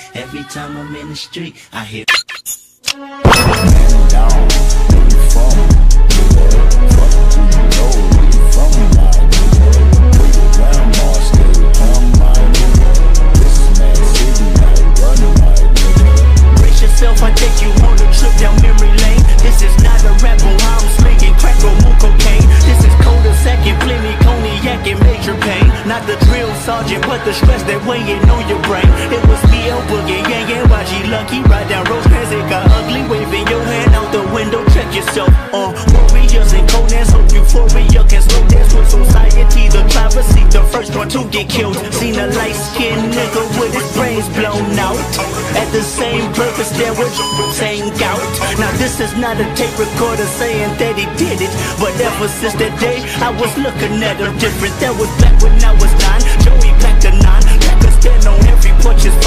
Every time I'm in the street, I hear Man down, where you from? Fuck, do you know where you from, my nigga? Where your grandma stay, my nigga? This is Mad City, I run, my nigga. Brace yourself, I take you on a trip down memory lane. This is not a rap or I'm slinging crack or more cocaine. This is cul-de-sac and plenty cognac and major pain. Not the drill sergeant, but the stress that weighing on your brain. It was BL Boogie, yeah, YG Lucky. Ride down Rose Pants, it got ugly. Waving your hand out the window, check yourself. Warriors and Conans, hope euphoria can slow dance with society. The driver seat, the first one to get killed. Seen a light-skinned nigga with his brains blown out. At the same purpose, there was saying gout. Now this is not a tape recorder saying that he did it, but ever since that day, I was looking at him different. That was back when I was 9. Joey packed a 9. Back to stand on every porch is